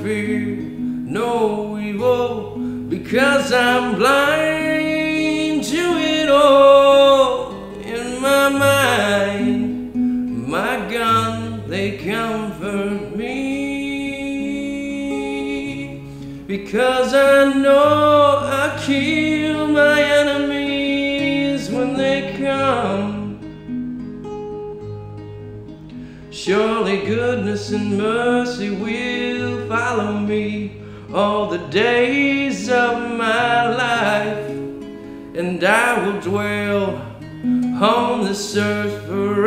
fear no evil, because I'm blind to it all. In my mind, my gun, they comfort me, because I know I kill my enemies when they come. Surely goodness and mercy will follow me all the days of my life, and I will dwell on this earth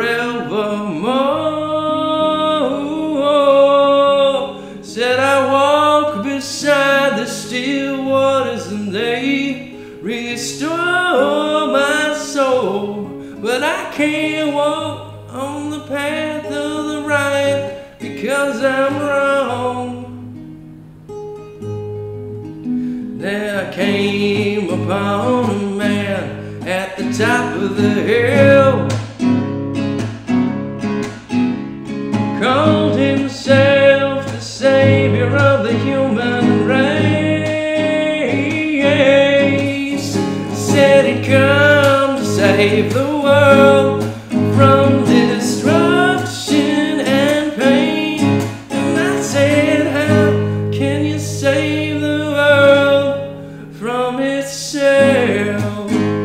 forevermore. Said I walk beside the still waters, and they restore my soul, but I can't walk on the path of the right, because I'm wrong. Then I came upon a man at the top of the hill, called himself the savior of the human race. Said he'd come to save the world from destruction and pain. And I said, how can you save the world from itself?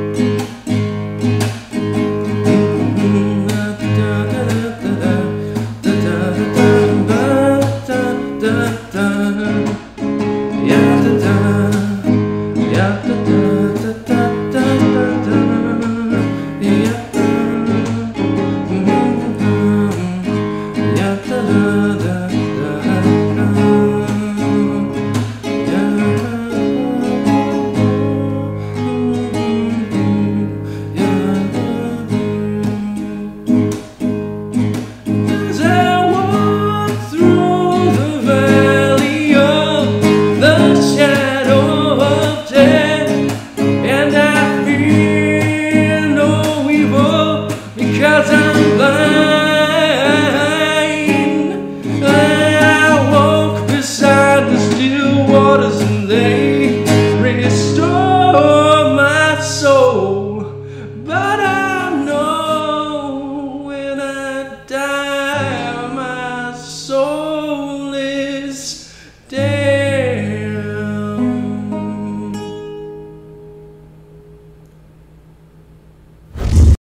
Because I'm blind, I walk beside the still waters, and they